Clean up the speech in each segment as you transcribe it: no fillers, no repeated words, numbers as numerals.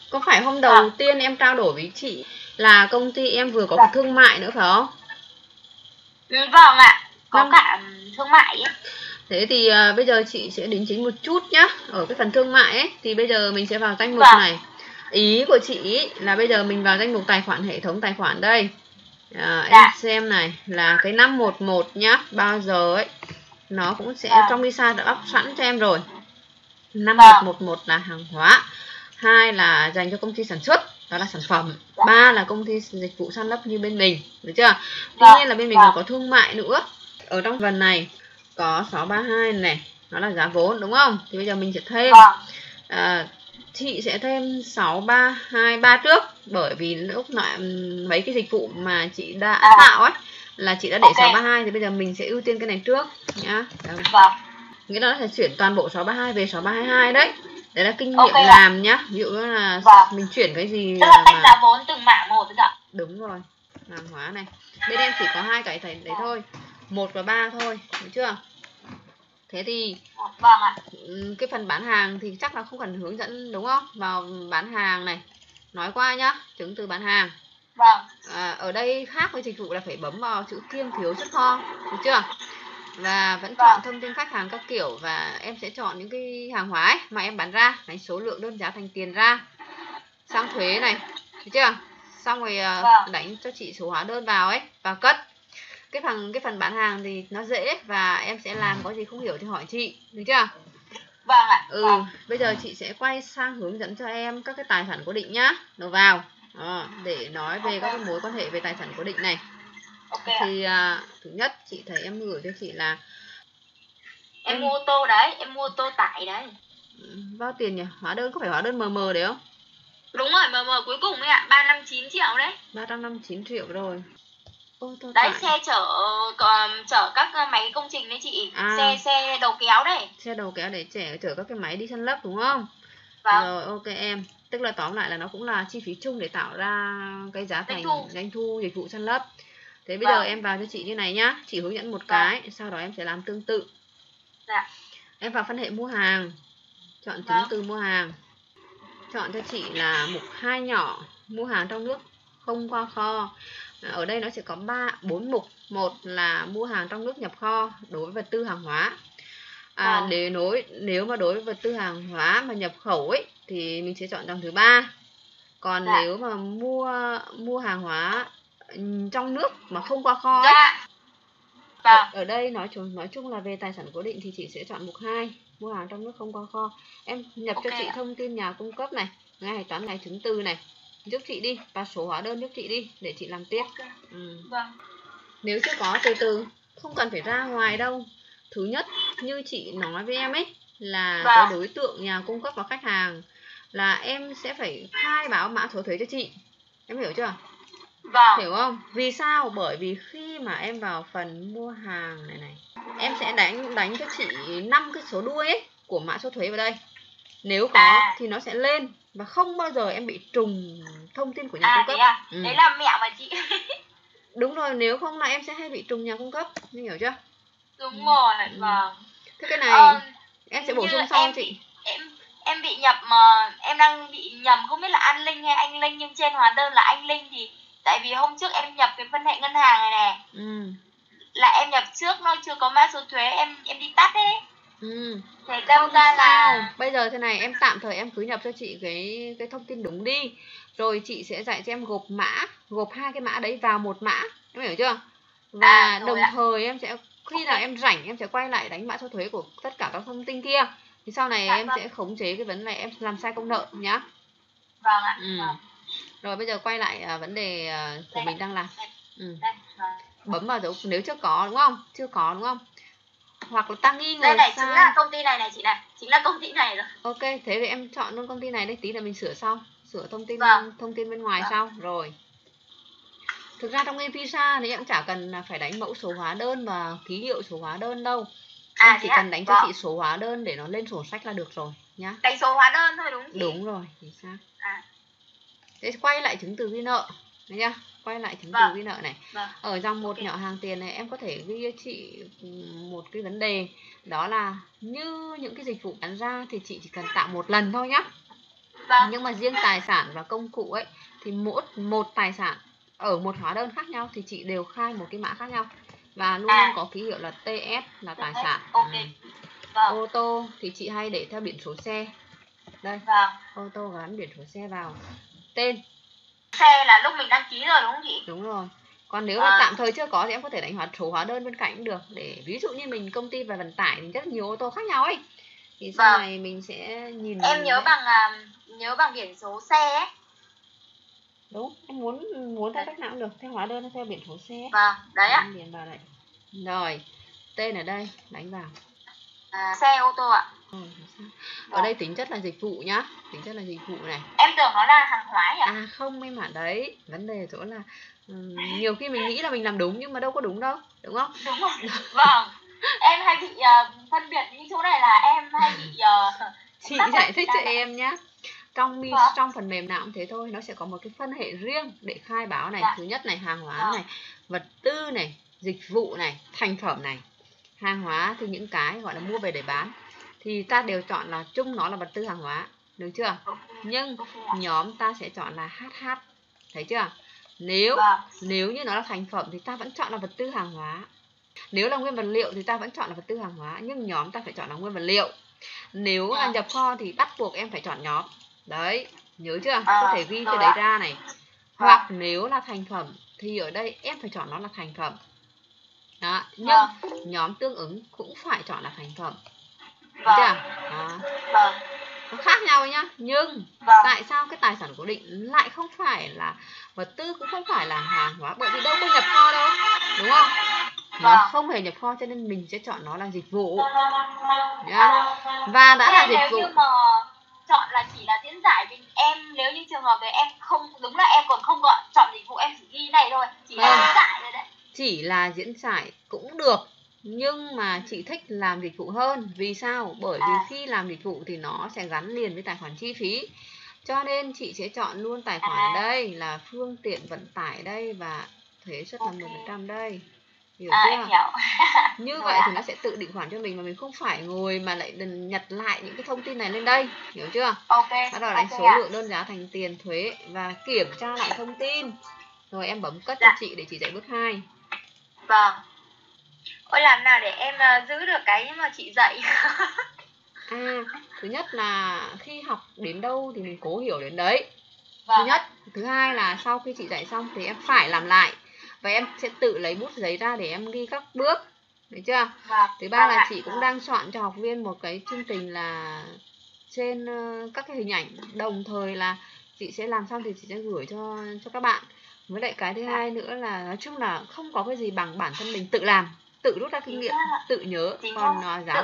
Có phải hôm đầu tiên em trao đổi với chị là công ty em vừa có cái thương mại nữa phải không? Vâng ạ, có cả thương mại ấy. Thế thì bây giờ chị sẽ đính chính một chút nhá. Ở cái phần thương mại ấy thì bây giờ mình sẽ vào danh mục này. Ý của chị ý là bây giờ mình vào danh mục tài khoản, hệ thống tài khoản đây. Em xem này là cái 511 nhá. Bao giờ ấy nó cũng sẽ trong visa đã up sẵn cho em rồi. 5111 là hàng hóa, 2 là dành cho công ty sản xuất, đó là sản phẩm, 3 là công ty dịch vụ san lấp như bên mình, được chưa? Tuy nhiên là bên mình còn có thương mại nữa. Ở trong phần này có 632 này, nó là giá vốn đúng không? Thì bây giờ mình sẽ thêm chị sẽ thêm 6323 trước, bởi vì lúc nãy mấy cái dịch vụ mà chị đã tạo ấy là chị đã để 632, thì bây giờ mình sẽ ưu tiên cái này trước nhá. Nghĩa là nó sẽ chuyển toàn bộ 632 về 6322 đấy. Đấy là kinh nghiệm làm nhá. Ví dụ như là mình chuyển cái gì tức là tách giá vốn từng mảng một ạ. Đúng rồi. Hàng hóa này. Bên em chỉ có 2 cái đấy thôi. 1 và 3 thôi, được chưa? Thế thì cái phần bán hàng thì chắc là không cần hướng dẫn đúng không? Vào bán hàng này. Nói qua nhá, chứng từ bán hàng. Ở đây khác với dịch vụ là phải bấm vào chữ kiêm phiếu xuất kho, được chưa? Và vẫn chọn thông tin khách hàng các kiểu, và em sẽ chọn những cái hàng hóa ấy mà em bán ra, đánh số lượng đơn giá thành tiền ra, sang thuế này, được chưa? Xong rồi đánh cho chị số hóa đơn vào ấy và cất. Cái phần bán hàng thì nó dễ và em sẽ làm, có gì không hiểu thì hỏi chị, được chưa? Bây giờ chị sẽ quay sang hướng dẫn cho em các cái tài sản cố định nhá, đầu vào để nói về các cái mối quan hệ về tài sản cố định này. Thì thứ nhất chị thấy em gửi cho chị là em mua ô tô đấy, em mua ô tô tải đấy. Bao tiền nhỉ? Hóa đơn có phải hóa đơn MM đấy không? Đúng rồi, MM cuối cùng ấy ạ, 359 triệu đấy. 359 triệu rồi. Đấy, xe chở các máy công trình đấy chị. Xe đầu kéo đấy. Xe đầu kéo để chở các cái máy đi săn lấp đúng không? Rồi, ok em. Tức là tóm lại là nó cũng là chi phí chung để tạo ra cái giá thành doanh thu dịch vụ săn lấp. Thế bây giờ em vào cho chị như này nhá. Chị hướng dẫn một cái, sau đó em sẽ làm tương tự. Em vào phân hệ mua hàng, chọn chứng từ mua hàng, chọn cho chị là mục 2 nhỏ, mua hàng trong nước không qua kho. Ở đây nó sẽ có 4 mục. Một là mua hàng trong nước nhập kho đối với vật tư hàng hóa. Nếu mà đối với vật tư hàng hóa mà nhập khẩu ấy thì mình sẽ chọn dòng thứ 3. Còn nếu mà mua hàng hóa trong nước mà không qua kho ấy, ở đây nói chung là về tài sản cố định thì chị sẽ chọn mục 2, mua hàng trong nước không qua kho. Em nhập cho chị thông tin nhà cung cấp này, ngày hạch toán, ngày chứng từ này, giúp chị đi, và số hóa đơn giúp chị đi để chị làm tiếp. Nếu chưa có từ không cần phải ra ngoài đâu. Thứ nhất, như chị nói với em ấy, là cái đối tượng nhà cung cấp và khách hàng là em sẽ phải khai báo mã số thuế cho chị. Em hiểu chưa? Hiểu không? Vì sao? Bởi vì khi mà em vào phần mua hàng này, em sẽ đánh cho chị 5 cái số đuôi ấy của mã số thuế vào đây. Nếu có thì nó sẽ lên, và không bao giờ em bị trùng thông tin của nhà cung cấp. Đấy là mẹo mà chị. Đúng rồi, nếu không là em sẽ hay bị trùng nhà cung cấp, em hiểu chưa? Đúng rồi, Thế cái này em sẽ bổ sung sau chị. Em bị nhập mà em đang bị nhầm, không biết là An Linh hay Anh Linh, nhưng trên hóa đơn là Anh Linh. Thì tại vì hôm trước em nhập cái phân hệ ngân hàng này nè, là em nhập trước nó chưa có mã số thuế, em đi tắt ấy. Thế đâm ra là bây giờ thế này, em tạm thời em cứ nhập cho chị cái thông tin đúng đi, rồi chị sẽ dạy cho em gộp 2 cái mã đấy vào một mã, em hiểu chưa? Và đồng thời em sẽ khi nào em rảnh em sẽ quay lại đánh mã số thuế của tất cả các thông tin kia, thì sau này em sẽ khống chế cái vấn đề em làm sai công nợ nhá. Rồi bây giờ quay lại vấn đề của mình đang làm. Bấm vào dấu nếu chưa có đúng không? Chưa có đúng không? Hoặc là ta nghi ngờ sai. Chính là công ty này chị này, chính là công ty này rồi. Ok, thế thì em chọn luôn công ty này đấy, tí là mình sửa sau, sửa thông tin bên ngoài sau. Rồi. Thực ra trong cái visa thì em chả cần là phải đánh mẫu số hóa đơn và ký hiệu số hóa đơn đâu. Em chỉ cần đánh cho chị số hóa đơn để nó lên sổ sách là được rồi nhá. Đánh số hóa đơn thôi đúng chị? Đúng rồi, chính xác. Thế quay lại chứng từ ghi nợ, thấy chưa? Quay lại chứng từ ghi nợ này. Ở dòng một nhỏ hàng tiền này em có thể ghi cho chị một cái vấn đề, đó là như những cái dịch vụ bán ra thì chị chỉ cần tạo một lần thôi nhá. Vâng. Nhưng mà riêng tài sản và công cụ ấy thì mỗi một tài sản ở một hóa đơn khác nhau thì chị đều khai một cái mã khác nhau và luôn luôn có ký hiệu là TS là tài sản. Ok. Vâng. Ô tô thì chị hay để theo biển số xe. Đây. Vâng. Ô tô gắn biển số xe vào. Tên xe là lúc mình đăng ký rồi đúng không chị? Đúng rồi. Còn nếu mà tạm thời chưa có thì em có thể đánh số hóa đơn bên cạnh cũng được, để ví dụ như mình công ty về vận tải thì rất nhiều ô tô khác nhau ấy, thì sau này mình sẽ nhìn. Em nhớ bằng biển số xe ấy. Đúng, em muốn theo cách nào cũng được, theo hóa đơn hay theo biển số xe. Vâng, đấy ạ. Điền vào đây. Rồi, tên ở đây đánh vào. Xe ô tô ạ. Ở đây tính chất là dịch vụ nhá, tính chất là dịch vụ này. Em tưởng nó là hàng hóa nhỉ? Không em ạ, đấy vấn đề chỗ là nhiều khi mình nghĩ là mình làm đúng nhưng mà đâu có đúng đâu, đúng không? Đúng rồi. Vâng. Em hay bị phân biệt những chỗ này là em hay bị chị giải thích cho em nhá. Trong phần mềm nào cũng thế thôi, nó sẽ có một cái phân hệ riêng để khai báo này. Thứ nhất này, hàng hóa này, vật tư này, dịch vụ này, thành phẩm này. Hàng hóa thì những cái gọi là mua về để bán thì ta đều chọn là chung nó là vật tư hàng hóa, được chưa? Nhưng nhóm ta sẽ chọn là HH, thấy chưa? Nếu như nó là thành phẩm thì ta vẫn chọn là vật tư hàng hóa. Nếu là nguyên vật liệu thì ta vẫn chọn là vật tư hàng hóa, nhưng nhóm ta phải chọn là nguyên vật liệu. Nếu là nhập kho thì bắt buộc em phải chọn nhóm. Đấy, nhớ chưa? Có thể ghi cái đấy ra này. Hoặc nếu là thành phẩm thì ở đây em phải chọn nó là thành phẩm. Đó, nhưng nhóm tương ứng cũng phải chọn là thành phẩm. Được chưa? Đó. Nó khác nhau nhá. Nhưng tại sao cái tài sản cố định lại không phải là vật tư, cũng không phải là hàng hóa? Bởi vì đâu có nhập kho đâu, đúng không? Nó không hề nhập kho cho nên mình sẽ chọn nó là dịch vụ nhá. Và đã là dịch vụ. Nếu như mà chọn là chỉ là diễn giải, vì em nếu như trường hợp đấy em không, đúng là em còn không gọi chọn dịch vụ, em chỉ ghi này thôi, chỉ là diễn giải rồi đấy. Chỉ là diễn giải cũng được, nhưng mà chị thích làm dịch vụ hơn. Vì sao? Bởi vì khi làm dịch vụ thì nó sẽ gắn liền với tài khoản chi phí, cho nên chị sẽ chọn luôn tài khoản ở đây là phương tiện vận tải đây, và thuế suất là 10% đây. Hiểu chưa? Em hiểu. Như vậy thì nó sẽ tự định khoản cho mình mà mình không phải ngồi mà lại nhặt lại những cái thông tin này lên đây. Hiểu chưa? Bắt đầu đánh số lượng đơn giá thành tiền, thuế và kiểm tra lại thông tin. Rồi em bấm cất cho chị để chị dạy bước 2. Vâng. Ôi, làm nào để em giữ được cái mà chị dạy? Thứ nhất là khi học đến đâu thì mình cố hiểu đến đấy. Thứ nhất. Thứ hai là sau khi chị dạy xong thì em phải làm lại. Và em sẽ tự lấy bút giấy ra để em ghi các bước. Được chưa? Thứ ba là chị cũng đang soạn cho học viên một cái chương trình là trên các cái hình ảnh. Đồng thời là chị sẽ làm xong thì chị sẽ gửi cho các bạn. Với lại cái thứ hai nữa là nói chung là không có cái gì bằng bản thân mình tự làm, tự rút ra kinh nghiệm, tự nhớ. Còn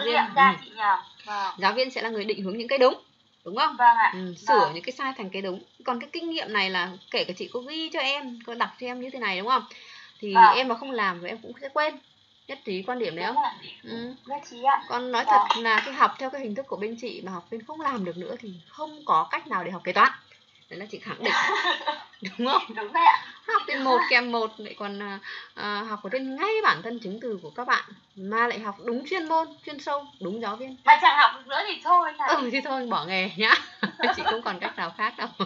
giáo viên sẽ là người định hướng những cái đúng không? Sửa những cái sai thành cái đúng. Còn cái kinh nghiệm này là kể cả chị có ghi cho em, có đọc cho em như thế này, đúng không? Thì em mà không làm rồi em cũng sẽ quên. Nhất trí quan điểm đấy không? Nhất trí ạ. Còn nói thật là cái học theo cái hình thức của bên chị mà học viên không làm được nữa thì không có cách nào để học kế toán. Đấy là chị khẳng định. Đúng không? Đúng đấy ạ. Học trên 1 kèm 1 lại còn học ở trên ngay bản thân chứng từ của các bạn, mà lại học đúng chuyên môn, chuyên sâu, đúng giáo viên. Mà chẳng học được nữa thì thôi. Thì thôi bỏ nghề nhá. Chị không còn cách nào khác đâu.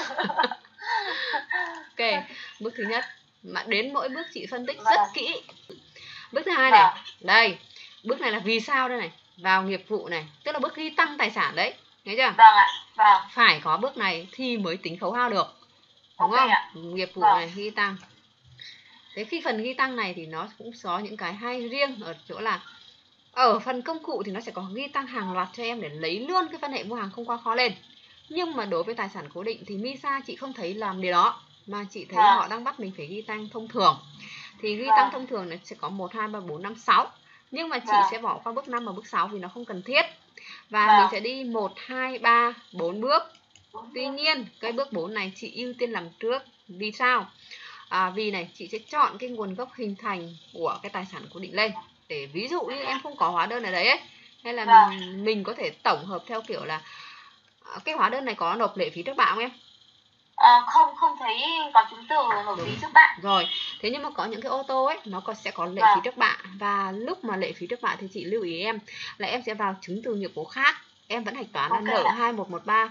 Ok, bước thứ nhất. Mà đến mỗi bước chị phân tích rất kỹ. Bước thứ hai này. Đây, bước này là vì sao đây này. Vào nghiệp vụ này, tức là bước ghi tăng tài sản đấy. Nghe chưa? Phải có bước này thì mới tính khấu hao được. Đúng không? Nghiệp vụ này ghi tăng. Thế khi phần ghi tăng này thì nó cũng có những cái hay riêng ở chỗ là ở phần công cụ thì nó sẽ có ghi tăng hàng loạt cho em để lấy luôn cái phân hệ mua hàng không qua kho lên. Nhưng mà đối với tài sản cố định thì MISA chị không thấy làm điều đó, mà chị thấy họ đang bắt mình phải ghi tăng thông thường. Thì ghi tăng thông thường này sẽ có 1, 2, 3, 4, 5, 6. Nhưng mà chị sẽ bỏ qua bước 5 và bước 6 vì nó không cần thiết. Và mình sẽ đi 1, 2, 3, 4 bước. Tuy nhiên cái bước 4 này chị ưu tiên làm trước. Vì sao? Vì này chị sẽ chọn cái nguồn gốc hình thành của cái tài sản cố định lên. Để ví dụ như em không có hóa đơn ở đấy ấy, hay là mình có thể tổng hợp theo kiểu là cái hóa đơn này có nộp lệ phí trước bạ không em? Không thấy có chứng từ nộp phí trước bạ. Rồi, thế nhưng mà có những cái ô tô ấy nó sẽ có lệ phí trước bạ. Và lúc mà lệ phí trước bạ thì chị lưu ý em là em sẽ vào chứng từ nghiệp vụ khác. Em vẫn hạch toán là nợ 2113.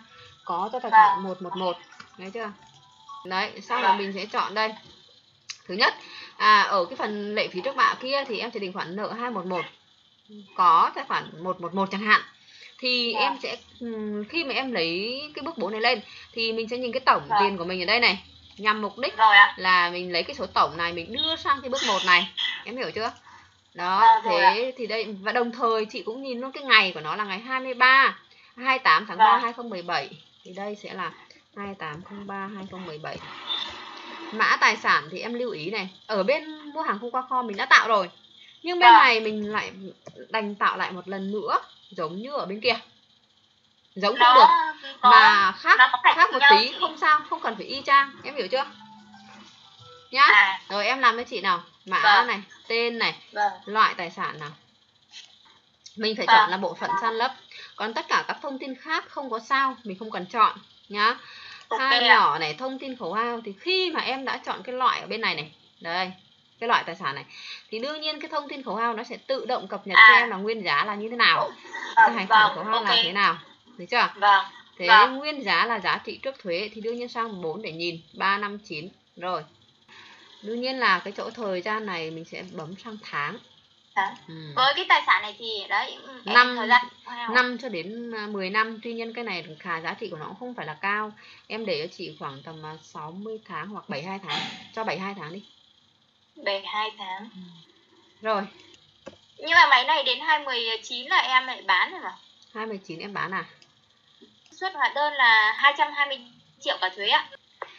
có cho tài khoản 111, thấy chưa? Đấy, sau là mình sẽ chọn đây. Thứ nhất, ở cái phần lệ phí trước bạ kia thì em sẽ định khoản nợ 211 có tài khoản 111 chẳng hạn. Thì em sẽ khi mà em lấy cái bước 4 này lên thì mình sẽ nhìn cái tổng tiền của mình ở đây này, nhằm mục đích là mình lấy cái số tổng này mình đưa sang cái bước 1 này. Em hiểu chưa? Đó, thế thì đây, và đồng thời chị cũng nhìn luôn cái ngày của nó là ngày 28 tháng 3 2017. Thì đây sẽ là 28/03 2017. Mã tài sản thì em lưu ý này, ở bên mua hàng không qua kho mình đã tạo rồi, nhưng bên này mình lại đành tạo lại một lần nữa giống như ở bên kia. Giống cũng được mà khác một tí không sao, không cần phải y chang, em hiểu chưa nhá. Rồi em làm với chị nào, mã này, tên này, loại tài sản nào. Mình phải chọn là bộ phận san lấp, còn tất cả các thông tin khác không có sao, mình không cần chọn nhá. Hai nhỏ này, thông tin khấu hao thì khi mà em đã chọn cái loại ở bên này này, đây cái loại tài sản này thì đương nhiên cái thông tin khấu hao nó sẽ tự động cập nhật cho em là nguyên giá là như thế nào, cái tài khoản khấu hao là thế nào, thấy chưa? Thế nguyên giá là giá trị trước thuế thì đương nhiên sang 4 để nhìn 359 rồi. Đương nhiên là cái chỗ thời gian này mình sẽ bấm sang tháng. Với cái tài sản này thì đấy, 5 cho đến 10 năm. Tuy nhiên cái này khá giá trị của nó cũng không phải là cao. Em để cho chị khoảng tầm 60 tháng hoặc 72 tháng. Cho 72 tháng đi. 72 tháng. Rồi. Nhưng mà máy này đến 2019 là em lại bán rồi mà. 2019 em bán à? Xuất hóa đơn là 220 triệu cả thuế ạ.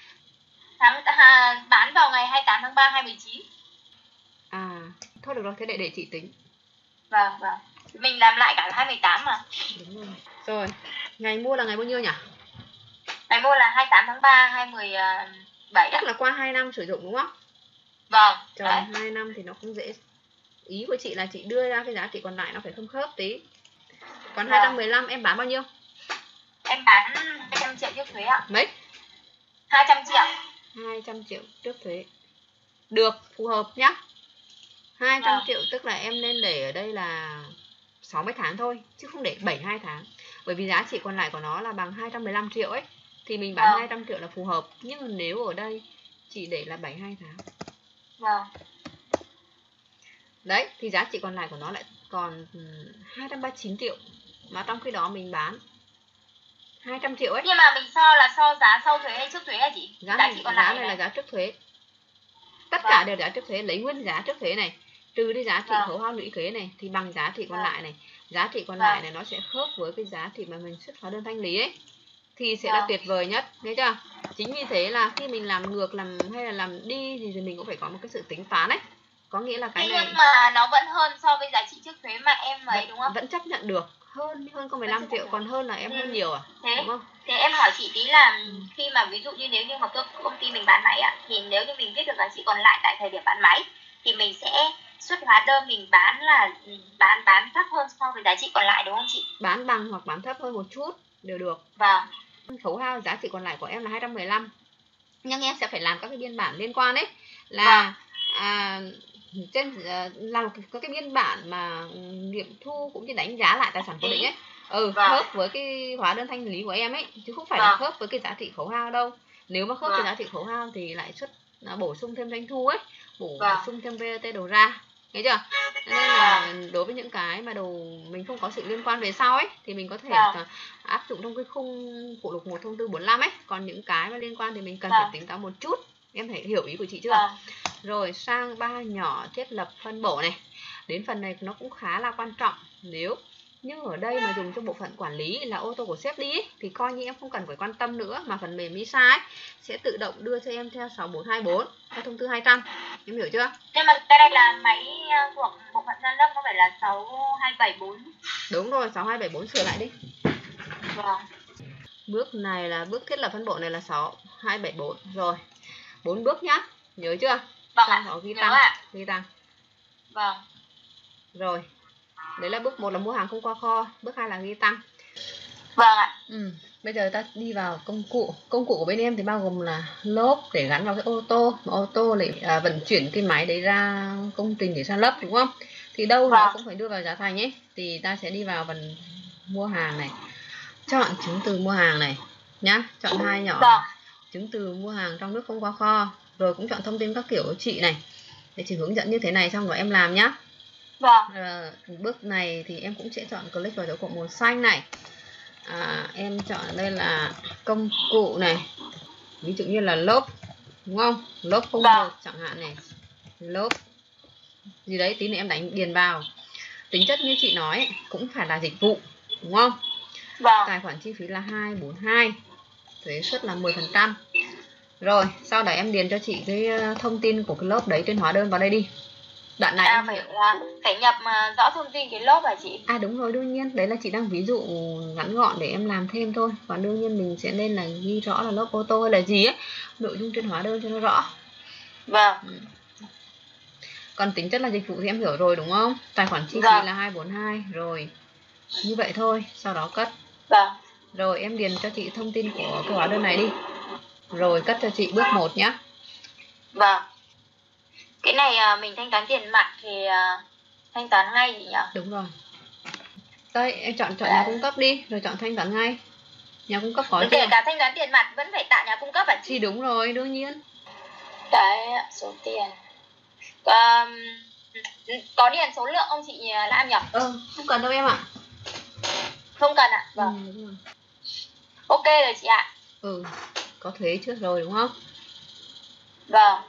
Bán vào ngày 28 tháng 3 2019. Thôi được rồi, thế để chị tính. Vâng. Mình làm lại cả 2018 mà. Đúng rồi. Rồi, ngày mua là ngày bao nhiêu nhỉ? Ngày mua là 28 tháng 3 2017. Tức là qua 2 năm sử dụng đúng không? Vâng. Trời, 2 năm thì nó cũng dễ. Ý của chị là chị đưa ra cái giá trị còn lại nó phải không khớp tí. Còn 215 em bán bao nhiêu? Em bán 200 triệu trước thuế ạ. Mấy? 200 triệu. 200 triệu trước thuế. Được, phù hợp nhá. 200 triệu tức là em nên để ở đây là 60 tháng thôi, chứ không để 72 tháng. Bởi vì giá trị còn lại của nó là bằng 215 triệu ấy. Thì mình bán 200 triệu là phù hợp. Nhưng nếu ở đây chỉ để là 72 tháng. Đấy, thì giá trị còn lại của nó lại còn 239 triệu. Mà trong khi đó mình bán 200 triệu ấy. Nhưng mà mình so là so giá sau thuế hay trước thuế hả chị? Giá này là giá trước thuế. Tất cả đều giá trước thuế, lấy nguyên giá trước thuế này, trừ đi giá trị khấu hao lũy kế này thì bằng giá trị còn lại này. Giá trị còn lại này nó sẽ khớp với cái giá trị mà mình xuất hóa đơn thanh lý ấy. Thì sẽ là tuyệt vời nhất, thấy chưa? Chính vì thế là khi mình làm ngược hay là làm đi thì mình cũng phải có một cái sự tính toán ấy. Có nghĩa là cái này nhưng mà nó vẫn hơn so với giá trị trước thuế mà em ấy đúng không? Vẫn chấp nhận được, hơn có 15 triệu, còn hơn là em hơn nhiều đúng không? Thế em hỏi chị tí là khi mà ví dụ như nếu như mà công ty mình bán máy ạ, thì nếu như mình viết được giá trị còn lại tại thời điểm bán máy thì mình sẽ xuất hóa đơn mình bán là bán thấp hơn so với giá trị còn lại đúng không chị? Bán bằng hoặc bán thấp hơn một chút đều được. Vâng. Khấu hao giá trị còn lại của em là 215. Nhưng em sẽ phải làm các cái biên bản liên quan đấy, là làm có cái biên bản mà nghiệm thu cũng như đánh giá lại tài sản cố định ấy, khớp với cái hóa đơn thanh lý của em ấy, chứ không phải là khớp với cái giá trị khấu hao đâu. Nếu mà khớp với giá trị khấu hao thì lại bổ sung thêm doanh thu ấy, bổ sung thêm VAT đầu ra, thấy chưa? Nên là đối với những cái mà mình không có sự liên quan về sau ấy thì mình có thể áp dụng trong cái khung phụ lục 1 thông tư 45 ấy. Còn những cái mà liên quan thì mình cần phải tính toán một chút. Em thấy hiểu ý của chị chưa? Rồi sang 3 nhỏ thiết lập phân bổ này. Đến phần này nó cũng khá là quan trọng. Nếu như ở đây mà dùng cho bộ phận quản lý là ô tô của sếp đi ấy, thì coi như em không cần phải quan tâm nữa, mà phần mềm MISA ấy sẽ tự động đưa cho em theo 6424 theo thông tư 200. Em hiểu chưa? Nhưng mà cái đây là máy thuộc bộ phận san lấp, có phải là 6274? Đúng rồi, 6274 sửa lại đi. Vâng. Bước này là bước thiết lập phân bổ này là 6274 rồi. 4 bước nhá, nhớ chưa? Vâng ạ. Ghi tăng. Vâng. Rồi. Đấy là bước 1 là mua hàng không qua kho, bước 2 là ghi tăng. Vâng ạ. Bây giờ ta đi vào công cụ. Công cụ của bên em thì bao gồm là lốp để gắn vào cái ô tô, ô tô để vận chuyển cái máy đấy ra công trình để san lấp đúng không? Thì đâu nó cũng phải đưa vào giá thành ấy. Thì ta sẽ đi vào phần mua hàng này. Chọn chứng từ mua hàng này. nhá. Chọn hai nhỏ Vâng. chứng từ mua hàng trong nước không qua kho, rồi cũng chọn thông tin các kiểu của chị này để chị hướng dẫn như thế này, xong rồi em làm nhá. Vâng. Bước này thì em cũng sẽ chọn click vào dấu cộng màu xanh này. Em chọn đây là công cụ này, ví dụ như là lốp, đúng không? Lốp 01 chẳng hạn này, lốp gì đấy, tí nữa em đánh điền vào. Tính chất như chị nói cũng phải là dịch vụ, đúng không? Vâng. Tài khoản chi phí là 242, thuế suất là 10%. Rồi sau đó em điền cho chị cái thông tin của cái lốp đấy trên hóa đơn vào đây đi. Đoạn này phải nhập rõ thông tin cái lốp hả chị? Đúng rồi, đương nhiên đấy là chị đang ví dụ ngắn gọn để em làm thêm thôi. Và đương nhiên mình sẽ nên là ghi rõ là lốp ô tô hay là gì ấy, nội dung trên hóa đơn cho nó rõ. Vâng. Còn tính chất là dịch vụ thì em hiểu rồi đúng không? Tài khoản chi phí là 242 rồi. Như vậy thôi, sau đó cất. Vâng. Rồi em điền cho chị thông tin của cái hóa đơn này đi. Rồi cất cho chị bước 1 nhá. Vâng. Cái này mình thanh toán tiền mặt thì thanh toán ngay gì nhỉ? Đúng rồi. Đây, em chọn nhà cung cấp đi, rồi chọn thanh toán ngay. Nhà cung cấp có chưa? Kể cả thanh toán tiền mặt vẫn phải tạo nhà cung cấp hả chị? Thì đúng rồi, đương nhiên. Cái số tiền có điền số lượng không chị Lam nhỉ? Không cần đâu em ạ. Không cần ạ? Vâng. Ok rồi chị ạ. Có thuế trước rồi đúng không? Vâng.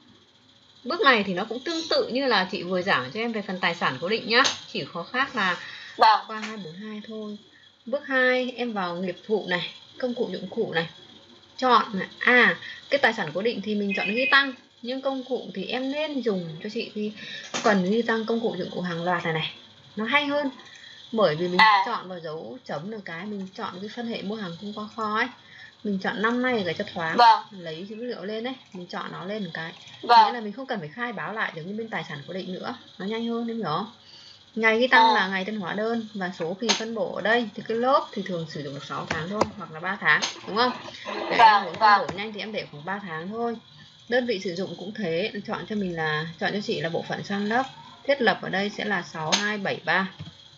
Bước này thì nó cũng tương tự như là chị vừa giảng cho em về phần tài sản cố định nhá, chỉ có khác là qua 242 thôi. Bước 2 em vào nghiệp vụ này, công cụ dụng cụ này, chọn này. Cái tài sản cố định thì mình chọn ghi tăng, nhưng công cụ thì em nên dùng cho chị thì cần ghi tăng công cụ dụng cụ hàng loạt này, nó hay hơn, bởi vì mình chọn vào dấu chấm là cái mình chọn cái phân hệ mua hàng không qua kho ấy, mình chọn năm nay để cho thoáng. Lấy dữ liệu lên đấy, mình chọn nó lên một cái, nghĩa là mình không cần phải khai báo lại giống như bên tài sản cố định nữa, nó nhanh hơn, em hiểu không? Ngày ghi tăng là ngày trên hóa đơn, và số kỳ phân bổ ở đây thì cái lốp thì thường sử dụng được 6 tháng thôi, hoặc là 3 tháng, đúng không? Để em muốn phân bổ nhanh thì em để khoảng 3 tháng thôi. Đơn vị sử dụng cũng thế, chọn cho chị là bộ phận san lấp, thiết lập ở đây sẽ là 6273.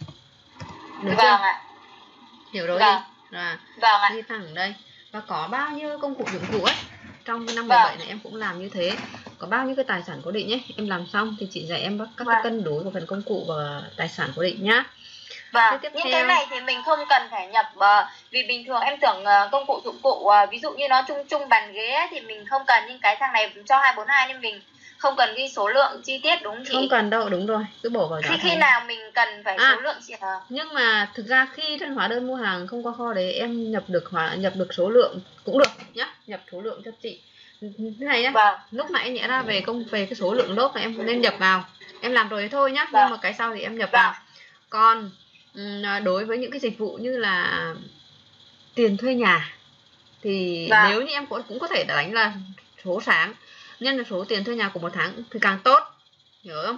Được chưa? Hiểu rồi đi. Ghi tăng ở đây, và có bao nhiêu công cụ dụng cụ ấy, trong cái năm 17 này em cũng làm như thế. Có bao nhiêu cái tài sản cố định ấy, em làm xong thì chị dạy em các cái cân đối của phần công cụ và tài sản cố định nhá. Nhưng cái này thì mình không cần phải nhập, vì bình thường em tưởng công cụ dụng cụ ví dụ như nó chung chung bàn ghế thì mình không cần, nhưng cái thằng này cho 242 nên mình không cần ghi số lượng chi tiết, đúng không chị? Không cần đâu, đúng rồi, cứ bổ vào đó. Khi nào mình cần phải số lượng chị hả? Nhưng mà thực ra khi trên hóa đơn mua hàng không qua kho đấy em nhập được số lượng cũng được nhá, nhập số lượng cho chị thế này nhá. Lúc nãy nhẽ ra về cái số lượng lốp này em nên nhập vào, em làm rồi thôi nhá. Nhưng mà cái sau thì em nhập vào. Còn đối với những cái dịch vụ như là tiền thuê nhà thì nếu như em cũng có thể đánh là số sáng nhân là số tiền thuê nhà của một tháng thì càng tốt, hiểu không?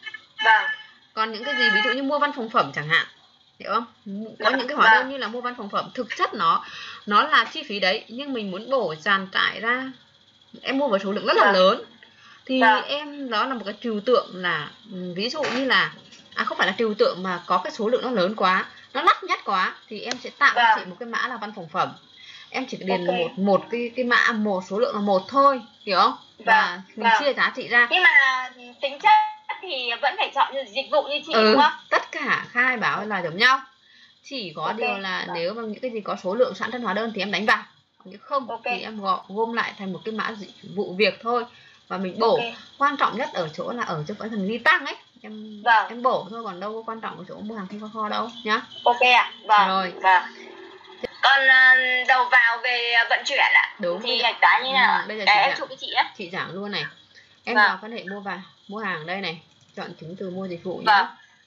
Còn những cái gì ví dụ như mua văn phòng phẩm chẳng hạn, hiểu không? Có những cái hóa đơn như là mua văn phòng phẩm, thực chất nó là chi phí đấy, nhưng mình muốn bổ dàn trải ra, em mua với số lượng rất là lớn thì em đó là một cái trừu tượng là ví dụ như là không phải là trừu tượng mà có cái số lượng nó lớn quá, nó lắt nhắt quá thì em sẽ tạo cho chị một cái mã là văn phòng phẩm. Em chỉ điền một cái mã, một số lượng là một thôi, hiểu không? Và mình chia giá trị ra. Nhưng mà tính chất thì vẫn phải chọn dịch vụ như chị đúng không? Tất cả khai báo là giống nhau. Chỉ có điều là nếu mà những cái gì có số lượng sẵn trên hóa đơn thì em đánh vào. Nếu không thì em gom lại thành một cái mã dịch vụ việc thôi. Và mình bổ. Quan trọng nhất ở chỗ là ở chỗ cái phần ghi tăng ấy. Em bổ thôi, còn đâu có quan trọng ở chỗ mua hàng không qua kho đâu nhá. Ok ạ. Rồi. Còn đầu vào về vận chuyển ạ. Đúng. Thì hạch toán như nào? Bây giờ em chụp với chị á. Chị giảng luôn này. Em vào phân hệ mua hàng đây này, chọn chứng từ mua dịch vụ nhé.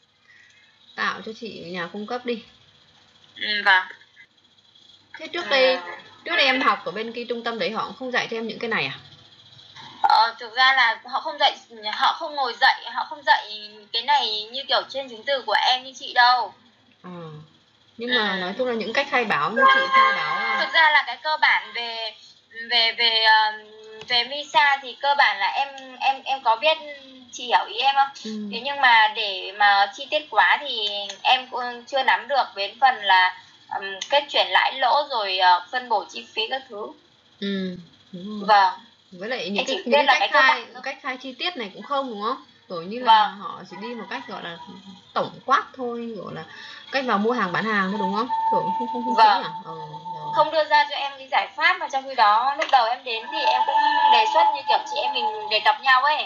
Tạo cho chị nhà cung cấp đi. Thế trước đây em học ở bên cái trung tâm đấy họ không dạy cho em những cái này à? Thực ra là họ không ngồi dạy, họ không dạy cái này như kiểu trên chứng từ của em như chị đâu. Nhưng mà nói chung là những cách khai báo như chị khai báo thực ra là cái cơ bản về visa thì cơ bản là em có biết, chị hiểu ý em không? Thế nhưng mà để mà chi tiết quá thì em cũng chưa nắm được đến phần là kết chuyển lãi lỗ rồi phân bổ chi phí các thứ. Đúng rồi. Vâng. Với lại những cách khai chi tiết này cũng không, đúng không? Kiểu như là họ chỉ đi một cách gọi là tổng quát thôi, gọi là cách vào mua hàng bán hàng thôi, đúng không? Thường không vâng. Không đưa ra cho em cái giải pháp, mà trong khi đó lúc đầu em đến thì em cũng đề xuất như kiểu chị em mình đề cập nhau ấy.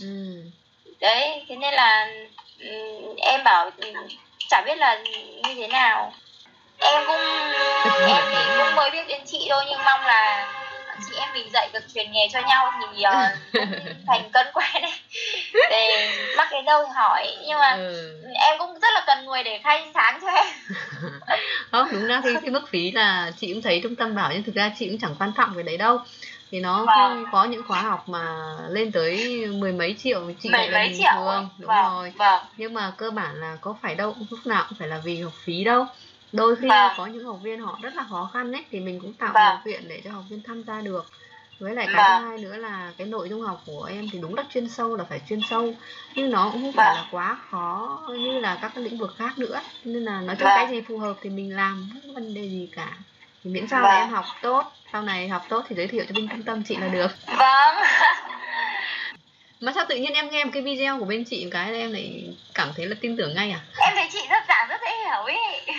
Đấy, thế nên là em bảo chả biết là như thế nào. Em thì cũng mới biết đến chị thôi, nhưng mong là chị em mình dạy được truyền nghề cho nhau thì thành cân quen đấy. Để mắc cái đâu thì hỏi, nhưng mà em cũng rất là cần người để khai sáng cho em. Không, đúng ra thì cái mức phí là chị cũng thấy trung tâm bảo, nhưng thực ra chị cũng chẳng quan trọng cái đấy đâu. Thì nó có những khóa học mà lên tới mười mấy triệu chị dạy là bình thường, đúng rồi. Nhưng mà cơ bản là có phải đâu lúc nào cũng phải là vì học phí đâu. Đôi khi có những học viên họ rất là khó khăn ấy, thì mình cũng tạo điều kiện để cho học viên tham gia được. Với lại cái thứ hai nữa là cái nội dung học của em thì đúng là chuyên sâu, là phải chuyên sâu, nhưng nó cũng không phải là quá khó như là các cái lĩnh vực khác nữa. Nên là nói chung cái gì phù hợp thì mình làm, không có vấn đề gì cả. Thì miễn sao là em học tốt, sau này học tốt thì giới thiệu cho bên trung tâm chị là được. Vâng. Mà sao tự nhiên em nghe một cái video của bên chị cái em lại cảm thấy là tin tưởng ngay à? Em thấy chị rất giảng rất dễ hiểu ấy.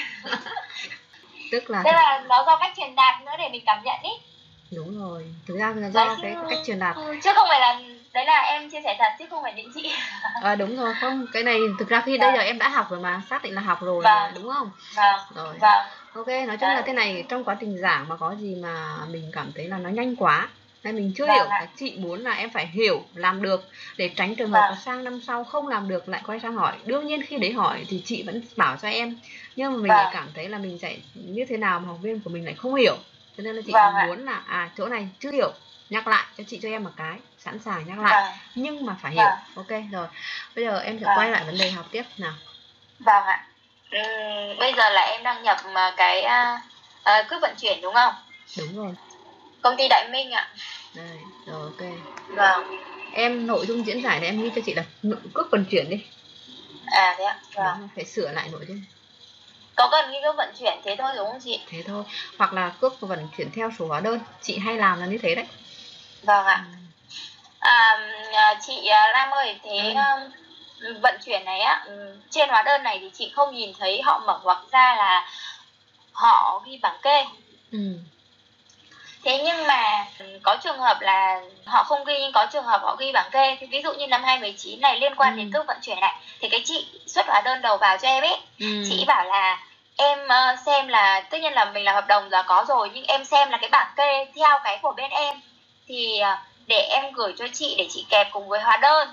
Tức là nó do cách truyền đạt nữa để mình cảm nhận ý. Đúng rồi, thực ra là do cái cách truyền đạt. Chứ không phải là, đấy là em chia sẻ thật chứ không phải định chị. Đúng rồi, không, cái này thực ra khi bây giờ em đã học rồi mà, xác định là học rồi đúng không? Rồi. Ok, nói chung là thế này, trong quá trình giảng mà có gì mà mình cảm thấy là nó nhanh quá hay mình chưa hiểu, chị muốn là em phải hiểu, làm được, để tránh trường hợp là sang năm sau không làm được lại quay sang hỏi. Đương nhiên khi đấy hỏi thì chị vẫn bảo cho em, nhưng mà mình lại cảm thấy là mình dạy như thế nào mà học viên của mình lại không hiểu. Cho nên là chị muốn là chỗ này chưa hiểu, nhắc lại cho chị, cho em một cái, sẵn sàng nhắc lại, nhưng mà phải hiểu. Ok rồi, bây giờ em sẽ quay lại vấn đề học tiếp nào. Vâng ạ. Bây giờ là em đang nhập cái cước vận chuyển đúng không? Đúng rồi. Công ty Đại Minh ạ. Đây, rồi ok. Vâng. Em nội dung diễn giải thì em ghi cho chị là cước vận chuyển đi. Thế ạ. Vâng. Phải sửa lại nội dung. Có cần ghi cước vận chuyển thế thôi đúng không chị? Thế thôi, hoặc là cước vận chuyển theo số hóa đơn, chị hay làm là như thế đấy. Vâng ạ. Chị Lam ơi, thế vận chuyển này á, trên hóa đơn này thì chị không nhìn thấy họ mở ngoặc ra là họ ghi bảng kê. Thế nhưng mà có trường hợp là họ không ghi, nhưng có trường hợp họ ghi bảng kê. Thì ví dụ như năm 2019 này liên quan đến cước vận chuyển này, thì cái chị xuất hóa đơn đầu vào cho em ấy, chị bảo là em xem là, tất nhiên là mình làm hợp đồng là có rồi, nhưng em xem là cái bảng kê theo cái của bên em thì để em gửi cho chị để chị kẹp cùng với hóa đơn.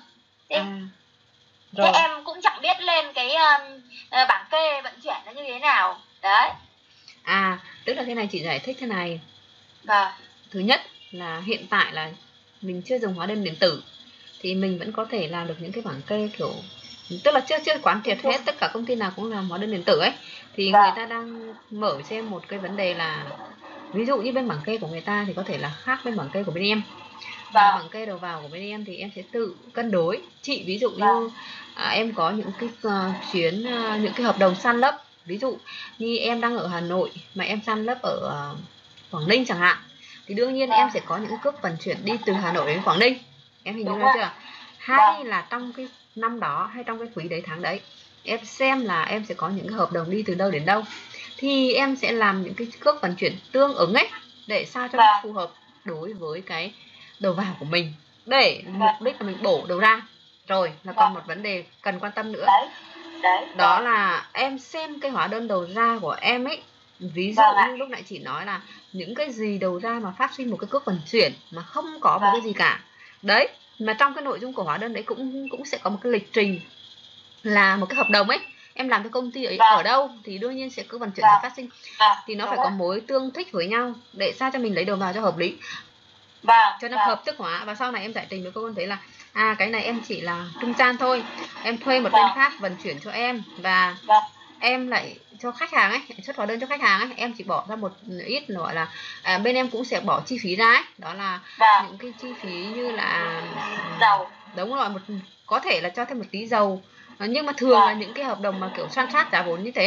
Thế em cũng chẳng biết lên cái bảng kê vận chuyển nó như thế nào. Đấy. Tức là thế này, chị giải thích thế này. Thứ nhất là hiện tại là mình chưa dùng hóa đơn điện tử, thì mình vẫn có thể làm được những cái bảng kê kiểu, tức là chưa quán triệt hết tất cả công ty nào cũng làm hóa đơn điện tử ấy. Thì người ta đang mở cho em một cái vấn đề là, ví dụ như bên bảng kê của người ta thì có thể là khác bên bảng kê của bên em. Và bảng kê đầu vào của bên em thì em sẽ tự cân đối. Chị ví dụ như em có những cái chuyến, những cái hợp đồng san lấp, ví dụ như em đang ở Hà Nội mà em san lấp ở Quảng Ninh chẳng hạn, thì đương nhiên em sẽ có những cước vận chuyển đi từ Hà Nội đến Quảng Ninh. Em hình dung ra chưa? Hay là trong cái năm đó hay trong cái quý đấy, tháng đấy, em xem là em sẽ có những cái hợp đồng đi từ đâu đến đâu, thì em sẽ làm những cái cước vận chuyển tương ứng ấy, để sao cho nó phù hợp đối với cái đầu vào của mình, để mục đích là mình bổ đầu ra. Rồi là còn một vấn đề cần quan tâm nữa. Đó là em xem cái hóa đơn đầu ra của em ấy. Ví dụ như lúc nãy chị nói là những cái gì đầu ra mà phát sinh một cái cước vận chuyển mà không có một cái gì cả. Đấy, mà trong cái nội dung của hóa đơn đấy cũng sẽ có một cái lịch trình, là một cái hợp đồng ấy, em làm cho công ty ấy ở đâu thì đương nhiên sẽ cứ vận chuyển phát sinh, thì nó phải có mối tương thích với nhau để sao cho mình lấy đầu vào cho hợp lý, cho nó hợp thức hóa. Và sau này em giải trình với cô con thấy là cái này em chỉ là trung gian thôi, em thuê một bên khác vận chuyển cho em, và em lại cho khách hàng ấy, xuất hóa đơn cho khách hàng ấy, em chỉ bỏ ra một ít, gọi là bên em cũng sẽ bỏ chi phí ra ấy. Đó là những cái chi phí như là dầu, đúng rồi, có thể là cho thêm một tí dầu, nhưng mà thường là những cái hợp đồng mà kiểu san sát giá vốn như thế ấy,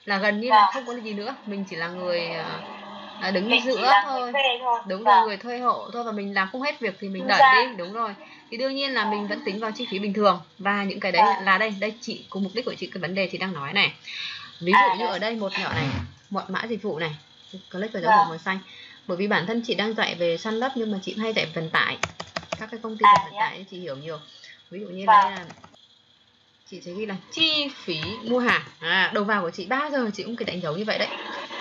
là gần như là không có gì nữa, mình chỉ là người đứng mình giữa thôi. Đúng rồi, người thuê hộ thôi, và mình làm không hết việc thì mình đẩy đi. Đúng rồi, thì đương nhiên là mình vẫn tính vào chi phí bình thường, và những cái đấy là đây chị cùng mục đích của chị, cái vấn đề chị đang nói này. Ví dụ như ở đây một nhỏ này, một mã dịch vụ này, click vào dấu hiệu màu xanh, bởi vì bản thân chị đang dạy về săn lấp, nhưng mà chị hay dạy vận tải, các cái công ty vận tải chị hiểu nhiều. Ví dụ như đây là chị sẽ ghi là chi phí mua hàng, đầu vào của chị bao giờ chị cũng cứ đánh dấu như vậy đấy.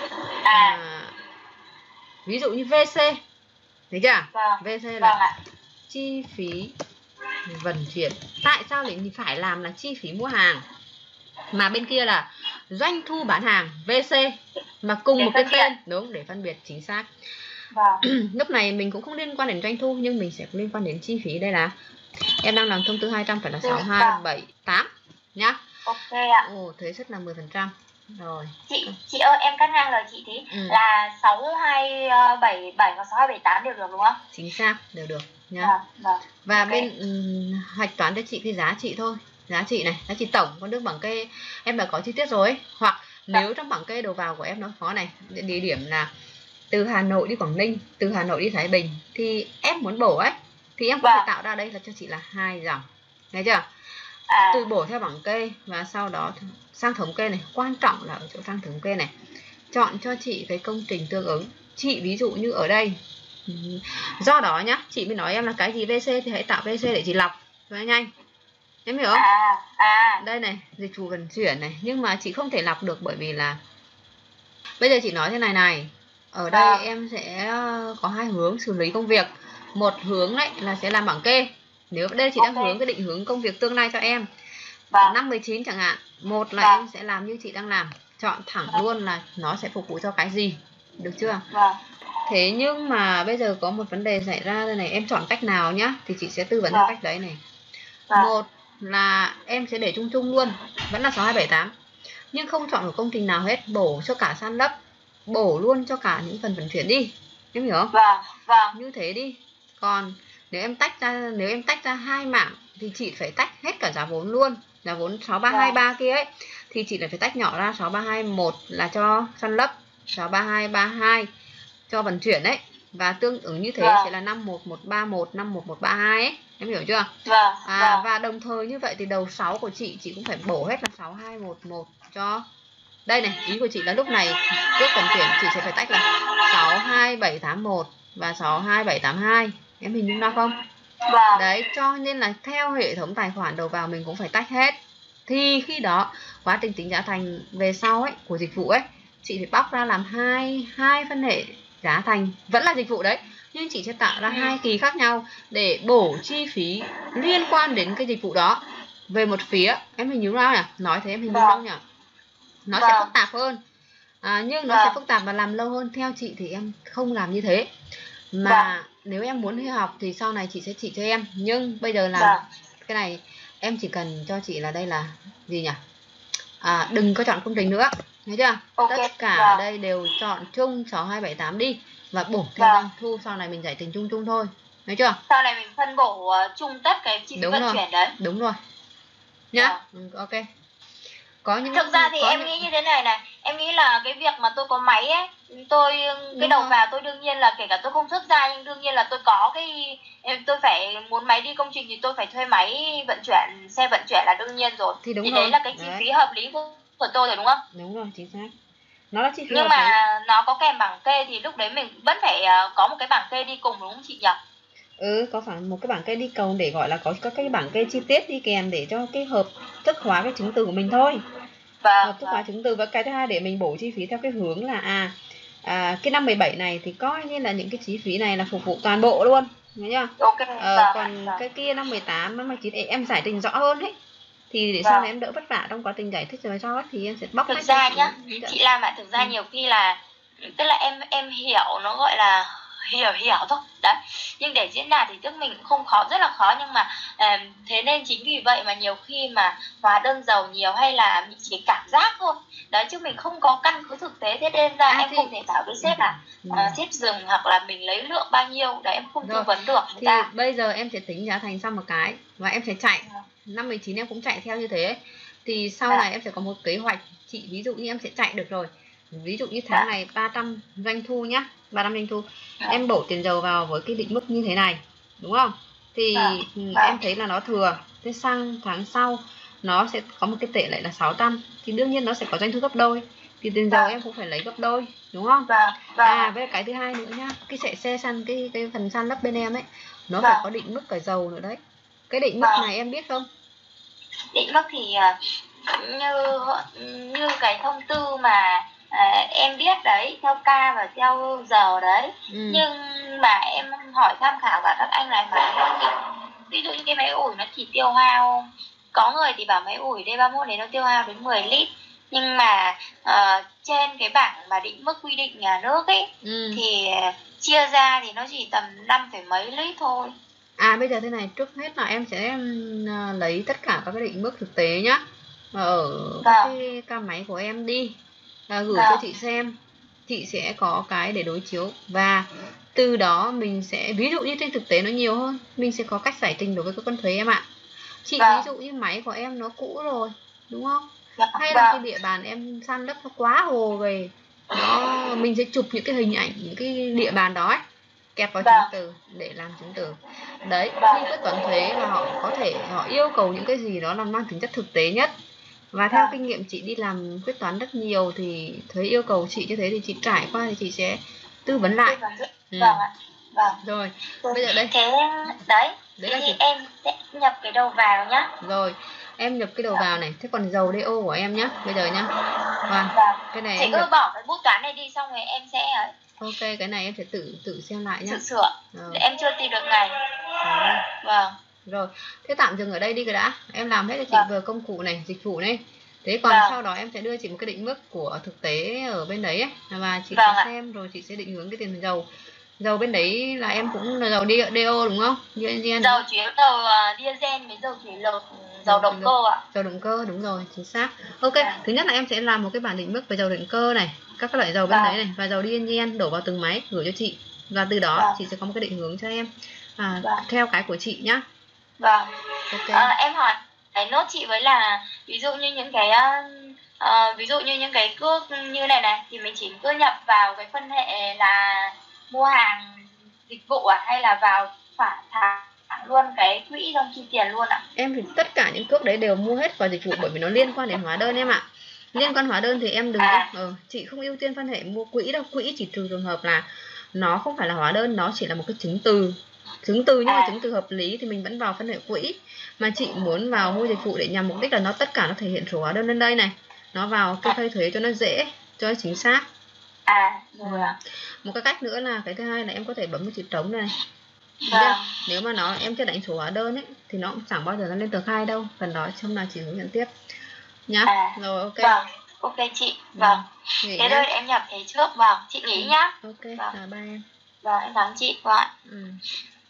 Ví dụ như VC, thấy chưa? VC là chi phí vận chuyển. Tại sao lại phải làm là chi phí mua hàng, mà bên kia là doanh thu bán hàng VC, mà cùng một cái tên? Đúng, để phân biệt chính xác. Lúc này mình cũng không liên quan đến doanh thu, nhưng mình sẽ liên quan đến chi phí. Đây là em đang làm thông tư 200 phải là 6278 nhá. Ok ạ. Thuế suất là 10%. Rồi. Chị ơi, em cắt ngang lời chị tí, là 6277 và 6278 đều được đúng không? Chính xác, đều được nhá. Và bên hạch toán cho chị cái giá trị thôi. Giá trị này, giá trị tổng, con nước bảng kê em đã có chi tiết rồi. Hoặc nếu trong bảng kê đầu vào của em nó có này, địa điểm là từ Hà Nội đi Quảng Ninh, từ Hà Nội đi Thái Bình, thì em muốn bổ ấy, thì em có thể tạo ra đây là cho chị là 2 dòng. Nghe chưa? Từ bổ theo bảng kê và sau đó sang thống kê này. Quan trọng là ở chỗ sang thống kê này, chọn cho chị cái công trình tương ứng. Chị ví dụ như ở đây, do đó nhá, chị mới nói em là cái gì VC thì hãy tạo VC để chị lọc cho nhanh. Em hiểu không? Đây này, dịch vụ vận chuyển này, nhưng mà chị không thể lọc được, bởi vì là bây giờ chị nói thế này này, ở đây em sẽ có 2 hướng xử lý công việc. Một hướng đấy là sẽ làm bảng kê, nếu đây chị đang hướng cái định hướng công việc tương lai cho em 5-19 chẳng hạn. Một là em sẽ làm như chị đang làm, chọn thẳng luôn là nó sẽ phục vụ cho cái gì, được chưa? Thế nhưng mà bây giờ có một vấn đề xảy ra đây này, em chọn cách nào nhá, thì chị sẽ tư vấn theo cách đấy này. Một là em sẽ để chung chung luôn, vẫn là 6278, nhưng không chọn một công trình nào hết, bổ cho cả san lấp, bổ luôn cho cả những phần vận chuyển đi, em hiểu không? Như thế đi. Còn nếu em tách ra 2 mảng thì chị phải tách hết cả giá vốn luôn, giá vốn 6323 kia ấy, thì chị lại phải tách nhỏ ra. 6321 là cho săn lấp, 6322 cho vận chuyển đấy, và tương ứng như thế sẽ là 51131, 51132 ấy, em hiểu chưa? Và đồng thời như vậy thì đầu 6 của chị cũng phải bổ hết là 6211 cho đây này. Ý của chị là lúc này trước vận chuyển chị sẽ phải tách là 62781 và 62782, em hình dung ra không? Đấy, cho nên là theo hệ thống tài khoản đầu vào mình cũng phải tách hết, thì khi đó quá trình tính giá thành về sau ấy của dịch vụ ấy, chị phải bóc ra làm hai phân hệ giá thành, vẫn là dịch vụ đấy, nhưng chị sẽ tạo ra 2 kỳ khác nhau để bổ chi phí liên quan đến cái dịch vụ đó về một phía. Em hình dung ra nhỉ? Nói thế em hình dung không nhỉ? Nó sẽ phức tạp hơn, nhưng nó sẽ phức tạp và làm lâu hơn. Theo chị thì em không làm như thế, mà nếu em muốn học thì sau này chị sẽ chỉ cho em, nhưng bây giờ làm cái này em chỉ cần cho chị là đây là gì nhỉ? Đừng có chọn công trình nữa, thấy chưa? Tất cả ở đây đều chọn chung 6278 đi, và bổ theo doanh thu. Sau này mình giải trình chung chung thôi, thấy chưa? Sau này mình phân bổ chung tất cái chi phí vận chuyển đấy. Đúng rồi nhá. Ok. Thực ra thì em nghĩ như thế này này, em nghĩ là cái việc mà tôi có máy ấy, cái đầu vào tôi đương nhiên là kể cả tôi không xuất ra, nhưng đương nhiên là tôi có tôi phải muốn máy đi công trình thì tôi phải thuê máy vận chuyển, xe vận chuyển là đương nhiên rồi. Thì đấy là cái chi phí hợp lý của tôi rồi đúng không? Đúng rồi, chính xác. Nó là chi phí. Nhưng mà nó có kèm bảng kê thì lúc đấy mình vẫn phải có một cái bảng kê đi cùng đúng không chị nhỉ? Có phải một cái bảng kê đi cầu để gọi là có cái bảng kê chi tiết đi kèm để cho cái hợp thức hóa cái chứng từ của mình thôi. Hợp thức hóa chứng từ. Và cái thứ hai để mình bổ chi phí theo cái hướng là cái năm 17 này thì coi như là những cái chi phí này là phục vụ toàn bộ luôn, nhớ chưa? Còn cái kia năm 18, năm 19 em giải trình rõ hơn ấy, thì để sau này em đỡ vất vả trong quá trình giải thích rồi sau ấy, thì em sẽ bóc. Thực ra nhá, chị Lam ạ, thực ra nhiều khi là tức là em hiểu, nó gọi là hiểu thôi đấy, nhưng để diễn đạt thì tức mình cũng không khó, rất là khó, nhưng mà thế nên chính vì vậy mà nhiều khi mà hóa đơn giàu nhiều hay là mình chỉ cảm giác thôi đấy, chứ mình không có căn cứ thực tế. Thế nên ra em không thể bảo với sếp là sếp dừng hoặc là mình lấy lượng bao nhiêu đấy, em không tư vấn được. Thì bây giờ em sẽ tính giá thành xong một cái và em sẽ chạy năm 19 em cũng chạy theo như thế, Thì sau này em sẽ có một kế hoạch chị, ví dụ như em sẽ chạy được rồi, ví dụ như tháng này 300 doanh thu nhá, 300 doanh thu, em đổ tiền dầu vào với cái định mức như thế này, đúng không? Thì em thấy là nó thừa, thế sang tháng sau nó sẽ có một cái tỷ lệ là 600, thì đương nhiên nó sẽ có doanh thu gấp đôi, thì tiền dầu em cũng phải lấy gấp đôi, đúng không? Với cái thứ hai nữa nhá, cái xe săn, cái phần săn lấp bên em ấy, nó phải có định mức cả dầu nữa đấy. Cái định mức này em biết không? Định mức thì như cái thông tư mà em biết đấy, theo ca và theo giờ đấy. Nhưng mà em hỏi tham khảo cả các anh này mà ví dụ như cái máy ủi nó chỉ tiêu hao, có người thì bảo máy ủi D31 này nó tiêu hao đến 10 lít, nhưng mà trên cái bảng mà định mức quy định nhà nước ấy thì chia ra thì nó chỉ tầm 5 phẩy mấy lít thôi. Bây giờ thế này, trước hết là em sẽ lấy tất cả các cái định mức thực tế nhá, ở cái ca máy của em đi và gửi cho chị xem, chị sẽ có cái để đối chiếu, và từ đó mình sẽ, ví dụ như trên thực tế nó nhiều hơn, mình sẽ có cách giải trình đối với cơ quan thuế em ạ. Chị ví dụ như máy của em nó cũ rồi, đúng không? Hay là cái địa bàn em san lấp nó quá hồ về, mình sẽ chụp những cái hình ảnh những cái địa bàn đó ấy, kẹp vào chứng từ để làm chứng từ đấy, khi quyết toán thuế và họ yêu cầu những cái gì đó là mang tính chất thực tế nhất. Và theo kinh nghiệm chị đi làm quyết toán rất nhiều thì thuế yêu cầu chị như thế thì chị trải qua thì chị sẽ tư vấn lại. Rồi bây giờ đây thì em sẽ nhập cái đầu vào nhá. Rồi em nhập cái đầu vào này, thế còn dầu DO của em nhá, bây giờ nhá. Cái này chị cứ bỏ cái bút toán này đi, xong rồi em sẽ ok, cái này em sẽ tự xem lại nhá. Tự sửa. Em chưa tìm được ngày. Rồi, thế tạm dừng ở đây đi cái đã. Em làm hết cho chị vừa công cụ này, dịch vụ này. Thế còn sau đó em sẽ đưa chị một cái định mức của thực tế ở bên đấy ấy, và chị sẽ xem rồi chị sẽ định hướng cái tiền dầu. Dầu bên đấy là em cũng là dầu DO đúng không? Diesel. Dầu chỉ có dầu diesel với dầu thủy lực, dầu động cơ ạ. Dầu động cơ, đúng rồi, chính xác. Ok, thứ nhất là em sẽ làm một cái bảng định mức về dầu động cơ này, các loại dầu bên đấy này, và dầu diesel đổ vào từng máy gửi cho chị, và từ đó chị sẽ có một cái định hướng cho em theo cái của chị nhá. Em hỏi cái nốt chị với là ví dụ như những cái cước như này thì mình chỉ cứ nhập vào cái phân hệ là mua hàng dịch vụ hay là vào phải thẳng luôn cái quỹ trong chi tiền luôn ạ? Em thì tất cả những cước đấy đều mua hết vào dịch vụ, bởi vì nó liên quan đến hóa đơn em ạ. Liên quan hóa đơn thì em đừng chị không ưu tiên phân hệ mua quỹ đâu. Quỹ chỉ trừ trường hợp là nó không phải là hóa đơn, nó chỉ là một cái chứng từ nhưng mà chứng từ hợp lý thì mình vẫn vào phân hệ quỹ. Mà chị muốn vào mua dịch vụ để nhằm mục đích là nó tất cả nó thể hiện số hóa đơn lên đây này, nó vào cái khai thuế cho nó dễ, cho nó chính xác. Một cái cách nữa là cái thứ hai là em có thể bấm cái chữ trống này. Nếu mà em chưa đánh số hóa đơn ấy thì nó cũng chẳng bao giờ nó lên tờ khai đâu, phần đó trong nào chị hướng dẫn tiếp nhá. Rồi ok. Ok chị. Thế đây em nhập thế trước. Chị nghỉ nhá. Ok, chào ba em. Em cảm ơn chị.